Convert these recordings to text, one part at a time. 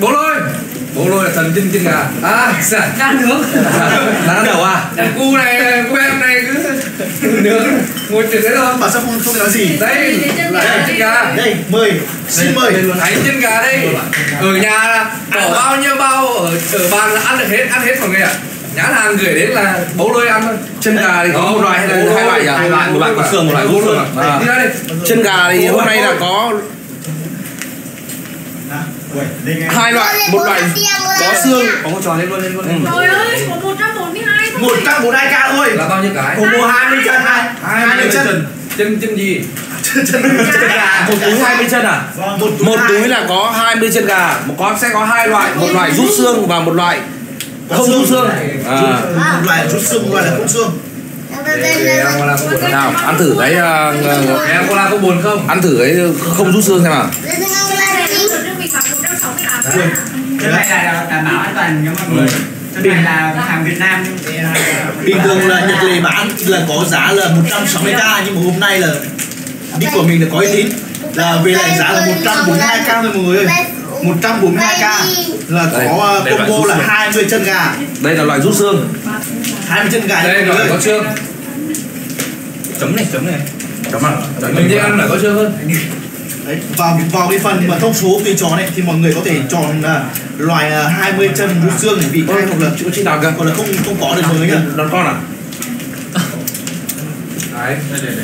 Bố lôi là thần chân gà. Đang nướng. Đang ăn đầu à? Cu này, cô em này cứ nướng ngồi chuyện đấy thôi. Bảo sao không nói gì? Đây là chân gà. Đây, mời. Xin mời. Thấy chân gà đây. Ở nhà bỏ bao nhiêu bao ở bàn là ăn được hết, ăn hết mọi người ạ. Nhãn hàng gửi đến là bố lôi ăn thôi. Chân gà thì có một loại hay là hai loại nhỉ? Hai loại, một loại có xương, một loại vô xương. Đi ra đây. Chân gà thì hôm nay là có hai loại, một loại có xương. Có một trò lên luôn. Trời ơi, có 142 thôi. 142k thôi. Là bao nhiêu cái? Cô mua 20 chân này. 20 chân. Chân gì? Chân gà. Một túi 20 chân à? Một túi là có 20 chân gà, sẽ có hai loại, một loại rút xương và một loại không rút xương. Một loại rút xương, một loại là không xương. Nào, ăn thử cái em có là có buồn không? ăn thử cái không rút xương xem nào. Cái này là đảm bảo an toàn cho mọi người. Cái này là hàng Việt Nam. Bình thường là Nhật Lệ bán là có giá là 160k, nhưng mà hôm nay là đích của mình là có uy tín là về lại giá là 142k thôi mọi người ơi. 142k là có combo là 20 chân gà. Đây là loại rút xương. 20 chân gà đây là có xương. Chấm này. Chấm à? Mình đi ăn là có xương hơn. Đấy, vào cái phần mà thông số tùy chọn ấy thì mọi người có thể chọn loại 20 chân rút xương để vị khai hoặc là chị nào kìa? còn là không có được mọi người nhá. Đón con à? Đấy.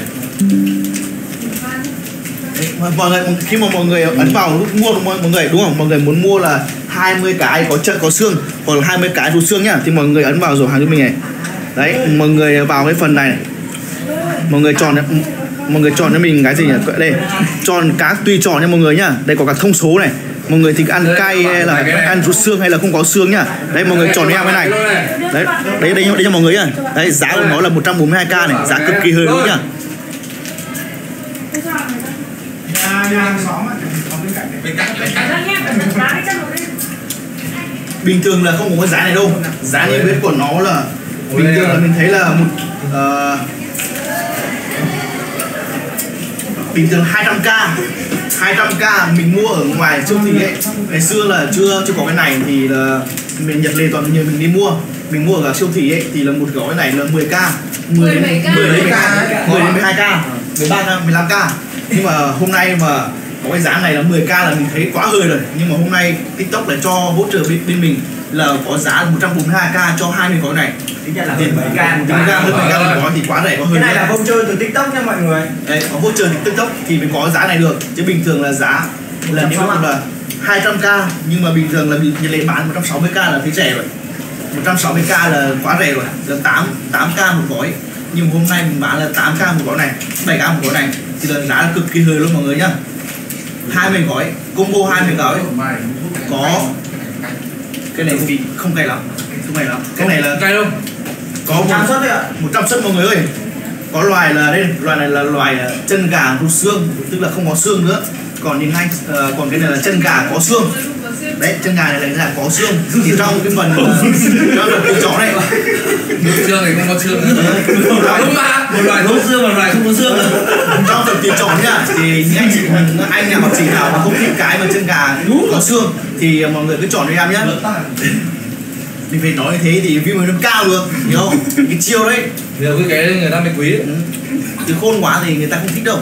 Mọi người khi mà mọi người ấn vào lúc mua mọi người đúng không? Mọi người muốn mua là 20 cái có chân có xương hoặc là 20 cái rút xương nhá, thì mọi người ấn vào rồi hàng cho mình này. Đấy, mọi người vào cái phần này, mọi người chọn cho mình cái gì nhỉ? Đây, chọn các tùy chọn nha mọi người nhá. Đây có các thông số này. Mọi người thích ăn cay hay là ăn rút xương hay là không có xương nhá. Đấy, mọi người chọn cho em cái này. Đấy cho mọi người nhá. Đấy, giá của nó là 142k này, giá cực kỳ hơi đúng nhá. Bình thường là không có cái giá này đâu. Giá niêm yết của nó là bình thường là mình thấy là bình thường 200k mình mua ở ngoài siêu thị ấy. Ngày xưa là chưa có cái này thì là mình Nhật Lệ toàn nhiều mình đi mua. Mình mua ở siêu thị ấy thì là một gói này là 10k, 10 đến 12k, 13k, 15k. Nhưng mà hôm nay mà có cái giá này là 10k là mình thấy quá hơi rồi. Nhưng mà hôm nay TikTok lại cho hỗ trợ bên mình là có giá 142k cho 20 gói này. Tính ra là hơn 7k. 7k hơn 7k một gói thì quá rẻ, có hơi. Cái này là voucher từ TikTok nha mọi người. Đấy, có voucher từ TikTok thì mới có giá này được. Chứ bình thường là giá là nếu là 200k nhưng mà bình thường là Nhật Lệ bán 160k là thấy rẻ rồi. 160k là quá rẻ rồi, là 8k một gói. Nhưng mà hôm nay mình bán là 8k một gói này, 7k một gói này thì là giá là cực kỳ hơi luôn mọi người nhá. 20 gói, combo 20 gói. Có cái này không cay lắm. Cái này là cay không? Có 100 suất đấy ạ. 100 suất mọi người ơi. Có loài là đây, loài này là loài chân gà rút xương, tức là không có xương nữa. Còn những anh còn cái này là chân gà có xương. Đấy, chân gà này là có xương. Thì trong cái phần trong phần tùy chọn này, Xương thì không có xương nữa. Đúng mà. Một loại có xương và một loại không có xương. trong phần tùy chọn nhá, thì những anh nào hoặc chị nào mà không thích cái mà chân gà có xương thì mọi người cứ chọn cho em nhá. Mình phải nói như thế thì view nó cao được, hiểu không? Cái chiêu đấy. Giờ cái người ta mới quý. Chứ khôn quá thì người ta không thích đâu.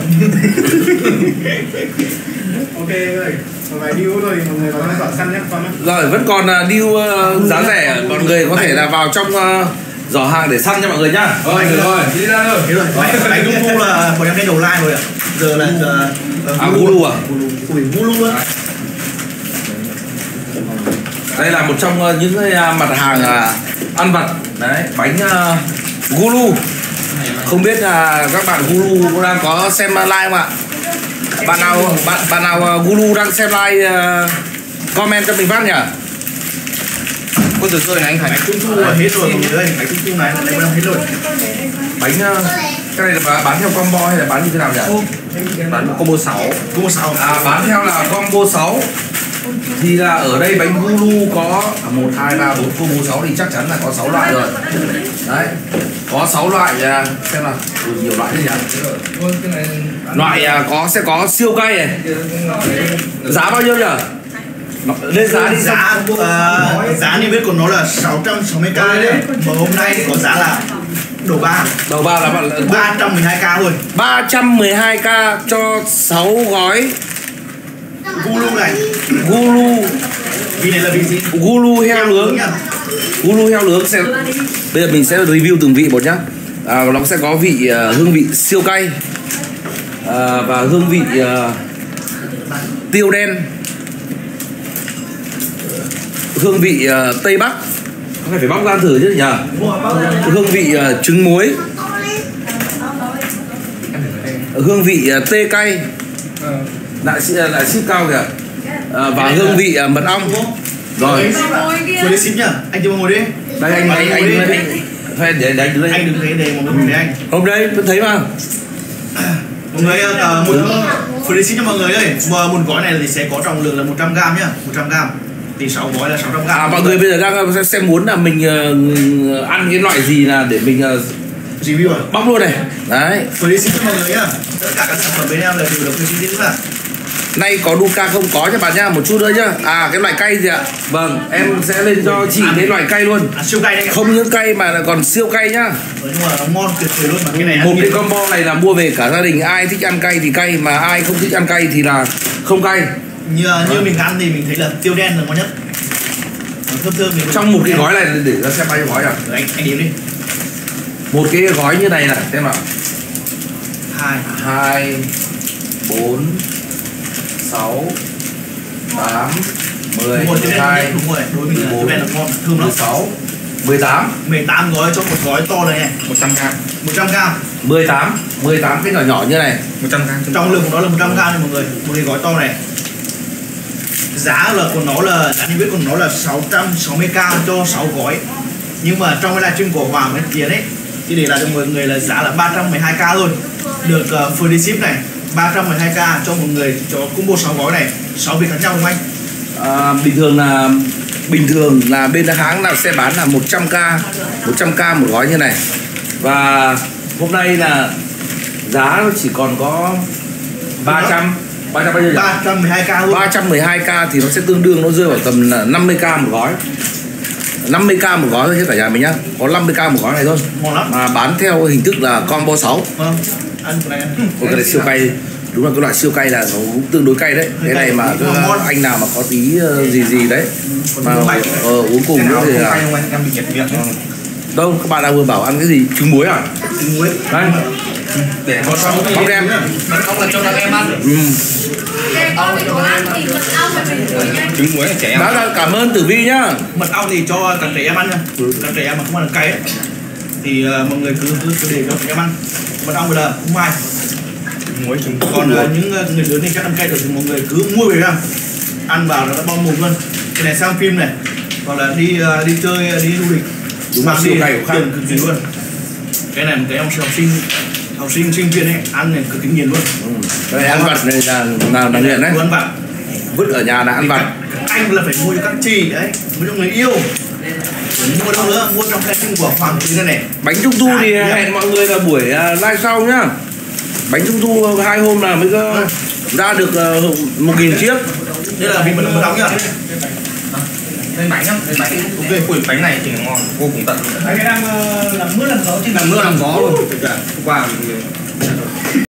Ok ơi, vài deal thôi mọi người vào giỏ săn nhé con. Rồi vẫn còn deal giá rẻ, mọi người có thể là vào trong giỏ hàng để săn cho mọi người nhá. Rồi, đi ra thôi. Thế rồi, bánh trung thu là bọn em lên đầu like rồi ạ. Giờ là Gulu à? Ui, Gulu luôn. Đây là một trong những cái mặt hàng ăn vặt đấy, bánh Gulu. Không biết là các bạn Gulu cũng đang có xem live không ạ? Bạn nào Gulu đang xem live comment cho mình phát nhỉ? Con từ rơi này anh Thành. Bánh trung thu là hết rồi mọi người ơi, bánh trung thu này là em hết rồi. Bánh cái này là bán theo combo hay là bán như thế nào nhỉ? Bán combo 6. Combo 6. Bán theo là combo 6. Thì là ở đây bánh Gulu có 1, 2, 3, 4 combo 6 thì chắc chắn là có 6 loại rồi. Đấy. Có 6 loại xem nào. Nhiều loại thế nhỉ? Loại sẽ có siêu cay này. Giá bao nhiêu nhỉ? Lên giá đi. Giá niêm yết của nó là 660k đấy. Mà hôm nay có giá là đầu 3. Đầu 3 là bạn 312k thôi. 312k cho 6 gói Gulu này. Gulu. Vì này là vị gì? Gulu heo nướng. Gulu heo nướng sẽ bây giờ mình sẽ review từng vị một nhá. Nó sẽ có vị hương vị siêu cay và hương vị tiêu đen, hương vị Tây Bắc. Phải bóc ra thử chứ nhỉ. Hương vị trứng muối, hương vị tê cay, lại ship cao kìa, và hương vị mật ong. Rồi. Ngồi đi ship nhá. Anh chưa ngồi đi. Đây anh phải để anh đứng đây. Anh đừng thấy để mọi người thấy anh. Hôm đấy vẫn thấy mà. Mọi người free ship cho mọi người ơi. Một gói này thì sẽ có trọng lượng là 100g nhá, 100g. Thì 6 gói là 600g. Mọi người bây giờ đang sẽ muốn là mình ăn cái loại gì là để mình review à? bóc luôn này. Đấy. Free ship cho mọi người nhá. Tất cả các sản phẩm bên em là đều được free ship mà. Nay có Duca không có cho bạn nhá, một chút nữa nhá. Cái loại cay gì ạ? Vâng, em sẽ lên cho chị cái loại cay luôn. Siêu cay đấy. Không những cay mà là còn siêu cay nhá. Nhưng mà nó ngon tuyệt vời luôn mà cái này. Một cái combo này là mua về cả gia đình, ai thích ăn cay thì cay, mà ai không thích ăn cay thì là không cay. Như mình ăn thì mình thấy là tiêu đen là ngon nhất. Thơm trong một cái gói này để ra xem bao nhiêu gói à? Anh đếm đi. Một cái gói như này này, xem nào. 2 4 6 8 12 14 16 18 18 gói cho một gói to này này. 100g 18 cái nhỏ nhỏ như này. 100g. Trọng lượng của nó là 100g này mọi người. Một cái gói to này. Giá là của nó là giá niêm yết của nó là 660k cho 6 gói. Nhưng mà trong cái livestream của Hoàng với Tiến ấy thì để lại cho mọi người là giá là 312k thôi. Được free ship này, 312k cho một người cho combo 6 gói này, 6 vị khác nhau không anh? Bình thường là bên hãng nào sẽ bán là 100k một gói như này. Và hôm nay là giá nó chỉ còn có 300 bao nhiêu nhỉ? 312k luôn. 312k thì nó sẽ tương đương, nó rơi vào tầm là 50k một gói. 50k một gói thôi chứ cả nhà mình nhá. Có 50k một gói này thôi. Ngon lắm. Mà bán theo hình thức là combo 6. Vâng. Ăn cái này. Cái này siêu cay. Đúng là cái loại siêu cay là nó cũng tương đối cay đấy. Cái này mà anh nào mà có tí gì đấy mà uống cùng nữa thì là đâu các bạn đang vừa bảo ăn cái gì? Trứng muối à? Trứng muối. Đây. Để có xong bóc em. Mật ong là cho các em ăn. Trứng muối là trẻ em. Đó là cảm ơn Tử Vi nhá. Mật ong thì cho cả trẻ em ăn nha. Cả trẻ em mà không ăn được cay ấy thì mọi người cứ để cho trẻ em ăn. Mật ong bây giờ không ai. Muối trứng. Còn những người lớn thì chắc ăn cay được thì mọi người cứ mua về ăn vào nó đã bong mồm luôn. Cái này xem phim này, hoặc là đi chơi, đi du lịch. Đúng là siêu cay của khác. Cực kỳ luôn. Cái này một cái học sinh sinh viên ấy ăn này cực kỳ nghiền luôn. Cái này ăn vặt này là nghiền đấy. Ăn vặt. Vứt ở nhà là ăn vặt. Anh là phải mua cho các chị đấy, mua cho người yêu. Mua đâu nữa, mua trong cái của Hoàng Trí này. Bánh trung thu thì hẹn mọi người là buổi live sau nhá. Bánh trung thu 2 hôm là mới có ra được 1.000 chiếc. Đây là vì mình mật ong nhá. Lên bánh nhá, lên bánh. Ok, củi bánh này thì ngon vô cùng tận luôn. Cái đang làm mưa làm gió chứ. Làm mưa làm gió luôn. Qua